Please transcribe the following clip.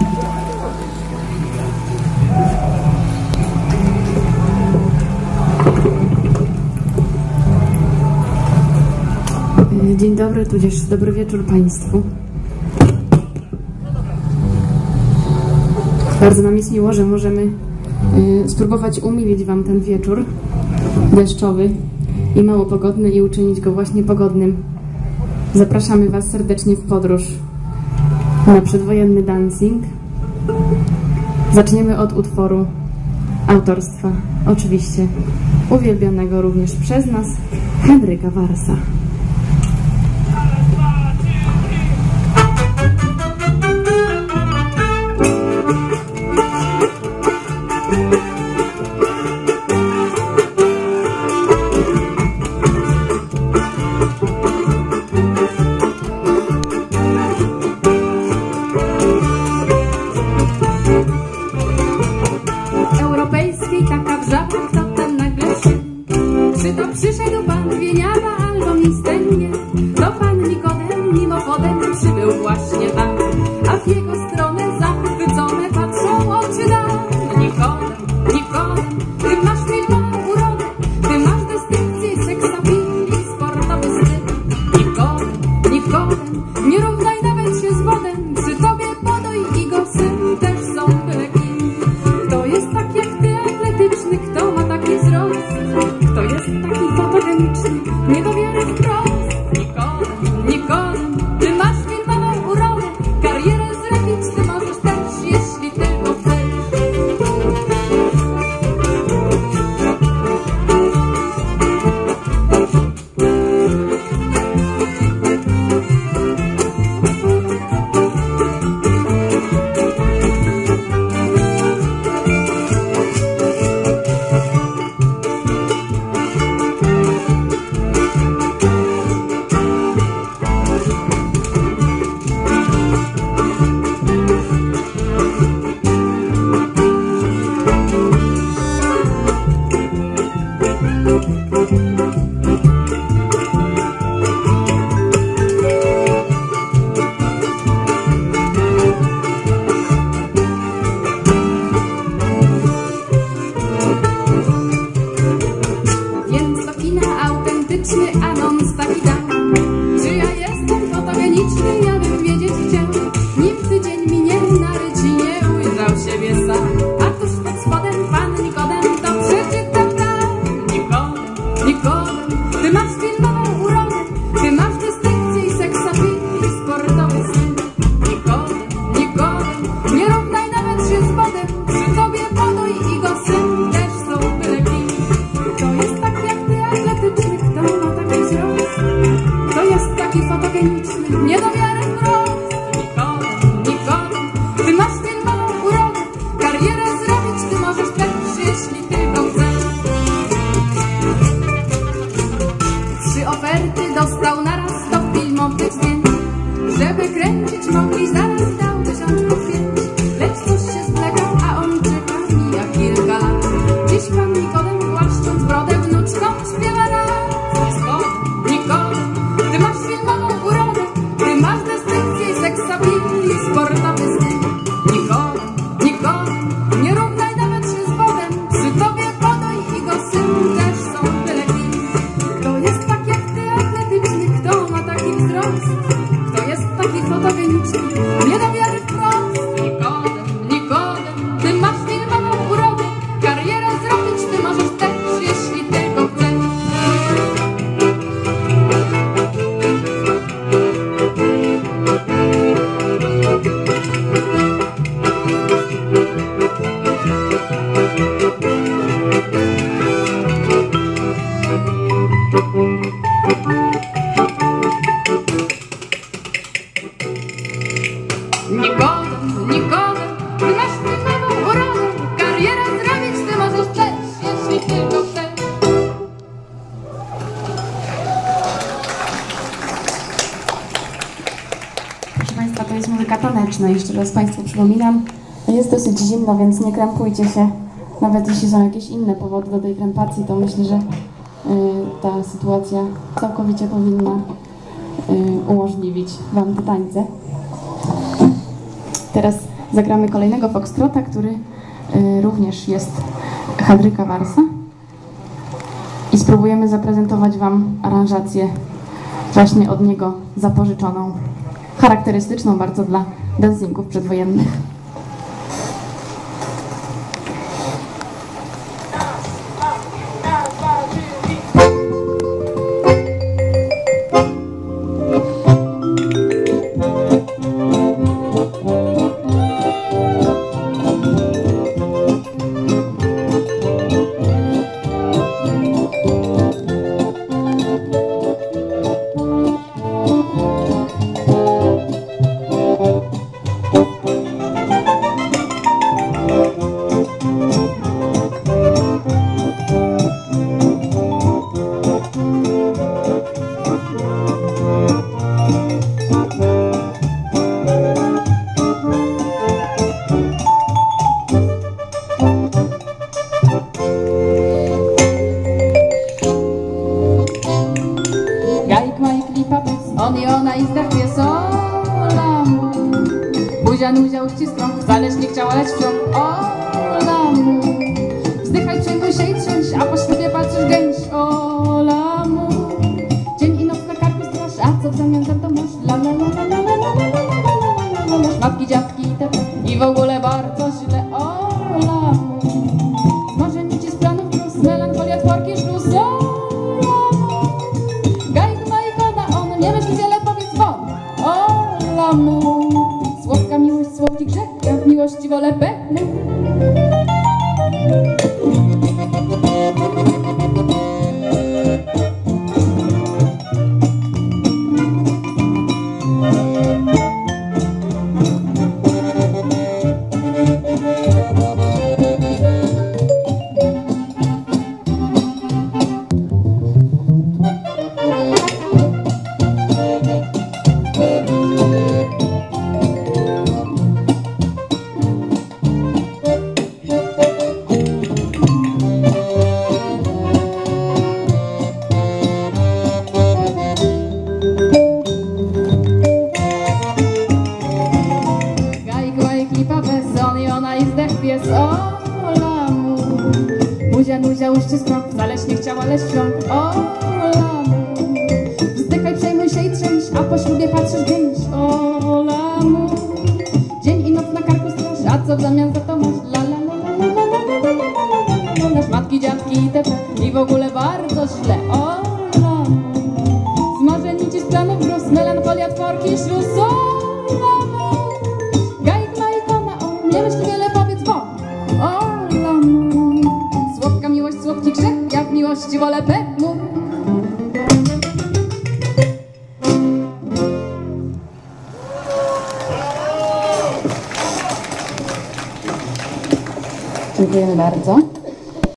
Dzień dobry, tudzież dobry wieczór Państwu. Bardzo nam jest miło, że możemy spróbować umilić Wam ten wieczór deszczowy i mało pogodny i uczynić go właśnie pogodnym. Zapraszamy Was serdecznie w podróż na przedwojenny dancing. Zaczniemy od utworu autorstwa, oczywiście uwielbianego również przez nas, Henryka Warsa. Przyszedł pan Wieniawa albo Mistęgnie, to pan Nikodem mimochodem przybył właśnie tam, a w jego stronę zachwycone patrzą oczy dam. Nikodem, Nikodem, ty masz filmową urodę, ty masz dystynkcję i seksapil i sportowy styl. Nikodem, Nikodem, nie równaj nawet się z wodem, przy tobie podoj i go syn też są byle kim. Kto jest tak jak ty atletyczny, kto ma taki wzrost? Kto jest taki fotogeniczny, nie do wiary wprost? Nikodem, Nikodem, ty masz filmową urodę, karierę zrobić ty możesz też, jeśli tylko chcesz. Anons taki dam, czy ja jestem fotogeniczny, ja bym wiedzieć chciał. Nim tydzień minie, na rycinie ujrzał siebie sam, a tuż pod spodem pan Nikodem to przeczytał tam. Nikodem, Nikodem, ty masz filmową urodę, ty masz dystynkcję i seksapil i sportowy styl. Nikodem, Nikodem, nie równaj nawet się z wodem, przy tobie podoj i go syn też są byle kim. To jest tak jak ty atletyczny, kto ma taki wzrost? To jest taki fotogeniczny, nie do wiary wprost. Nikodem, Nikodem, ty masz filmową urodę, karierę zrobić ty możesz też, jeśli tylko chcesz. Trzy oferty dostał naraz, to filmowy dźwięk, żeby kręcić mogli zaraz dał 1005. Lecz coś się zwlekał, a on czeka, mija kilka lat. Dziś pan Nikodem, głaszcząc brodę, wnuczkom śpiewa raz. Nikodem, Nikodem, ty masz filmową urodę, ty masz dystynkcję i seksapil i sportowy styl. Nikodem, Nikodem, nie równaj nawet się z wodem, przy tobie podoj i go syn też są byle kim. Kto jest tak jak ty atletyczny, kto ma taki wzrost? Kto jest taki fotogeniczny, nie do wiary wprost? Nikodem, Nikodem, ty masz filmową urodę, karierę zrobić ty możesz też, jeśli tylko chcesz. Nikodem, Nikodem, ty masz filmową urodę, karierę zrobić ty możesz też, jeśli tylko chcesz. Proszę Państwa, to jest muzyka taneczna, jeszcze raz Państwu przypominam. Jest dosyć zimno, więc nie krępujcie się. Nawet jeśli są jakieś inne powody do tej krępacji, to myślę, że ta sytuacja całkowicie powinna umożliwić Wam te tańce. Teraz zagramy kolejnego foxtrota, który również jest Henryka Warsa i spróbujemy zaprezentować Wam aranżację właśnie od niego zapożyczoną, charakterystyczną bardzo dla dancingów przedwojennych. On i ona i zdech pies Ola mu. Buzia nuzia uściską, wcaleś nie chciała leć wciąg Ola mu. Wzdychaj, przejmuj się i trzęś, a po ślubie patrzysz gęś Ola mu. Dzień i noc na karku straż, a co w zamian za to masz? La la la la la la la la la la. Matki, dziadki i w ogóle bardzo źle Ola mu. Zmarzenie ci z planów gruz, melancholia, tworki, szluz nie myśl wiele, powiedz won Ola mu. Słodka miłość, słodki grzech, ja w miłości wolę pełną. On i ona i zdech pies Ola mu. Buzia nuzia uściską, wcaleś nie chciała leć wciąg Ola mu. Wzdychaj, przejmuj się i trzęś, a po ślubie patrzysz gęś Ola mu. Dzień i noc na karku straż, a co w zamian za to masz? La la la la la la la la. Nasz matki, dziadki itp. I w ogóle bardzo źle Ola mu. Zmarzeni ci z planów gruz, melancholia, tworki, śluz Ola mu. Nie myśl wiele, powiedz won Ola mu. Słodka miłość, słodki grzech, ja w miłości wolę pewną. Dziękujemy bardzo.